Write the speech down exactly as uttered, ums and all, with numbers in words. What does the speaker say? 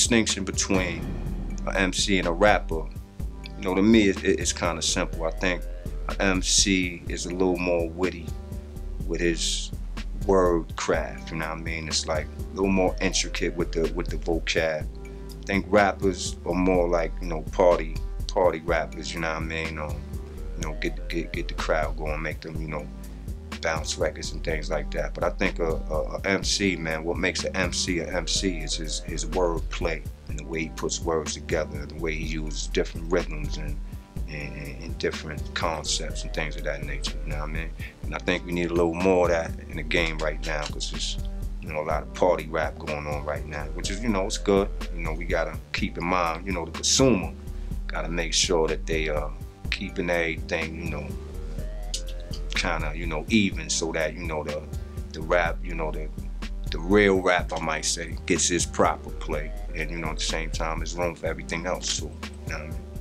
distinction between an M C and a rapper, you know, to me it, it's kind of simple. I think an M C is a little more witty with his word craft, you know what I mean? It's like a little more intricate with the with the vocab. I think rappers are more like, you know, party party rappers, you know what I mean? Um, you know, get get get the crowd going, make them, you know, bounce records and things like that. But I think a, a, a M C, man, what makes an M C a M C is his his word play and the way he puts words together, and the way he uses different rhythms and And, and different concepts and things of that nature, you know what I mean? And I think we need a little more of that in the game right now, because there's, you know, a lot of party rap going on right now, which is, you know, it's good. You know, we gotta keep in mind, you know, the consumer gotta make sure that they uh keeping everything, you know, kind of, you know, even, so that, you know, the the rap, you know, the the real rap, I might say, gets his proper play, and, you know, at the same time, there's room for everything else too, you know what I mean?